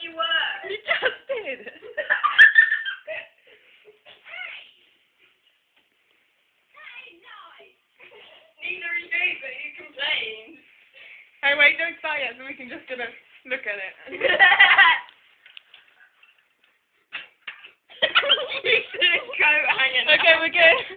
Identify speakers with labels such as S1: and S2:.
S1: you were.
S2: You just did.
S1: Neither is you, but you complained.
S2: Hey, wait, don't start yet, so we can just gonna look at it.
S1: You shouldn't go hanging out.
S2: Okay, we're good.